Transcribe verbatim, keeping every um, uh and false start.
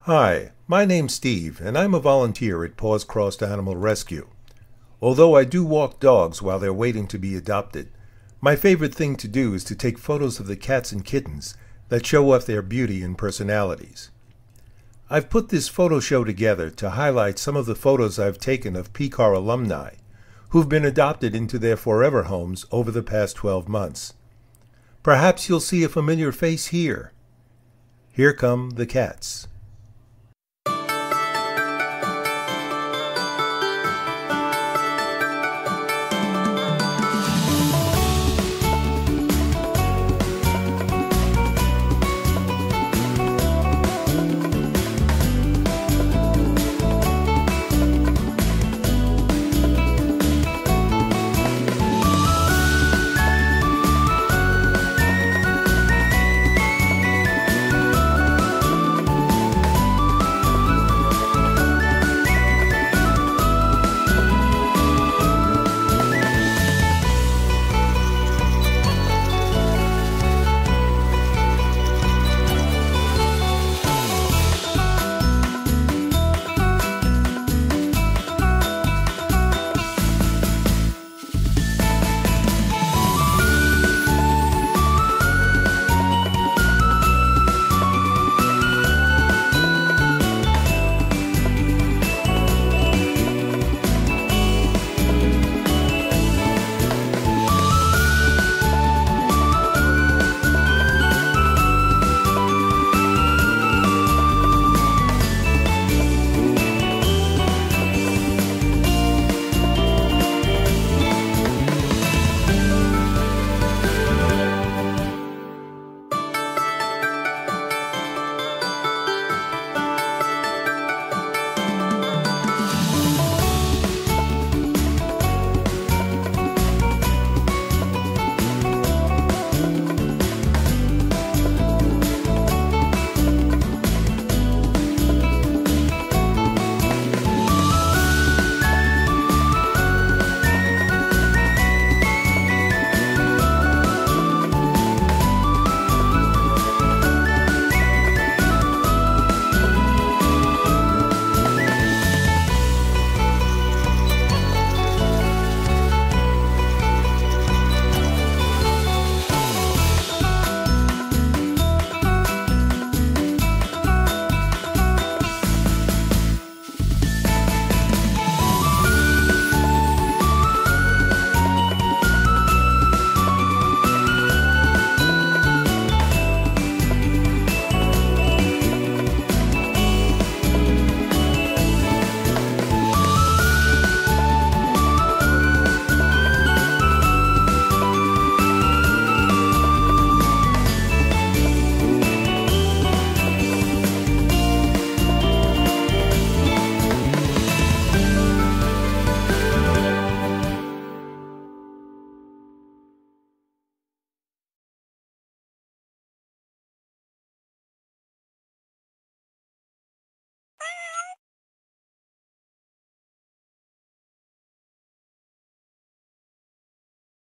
Hi, my name's Steve, and I'm a volunteer at Paws Crossed Animal Rescue. Although I do walk dogs while they're waiting to be adopted, my favorite thing to do is to take photos of the cats and kittens that show off their beauty and personalities. I've put this photo show together to highlight some of the photos I've taken of P C A R alumni who've been adopted into their forever homes over the past twelve months. Perhaps you'll see a familiar face here. Here come the cats.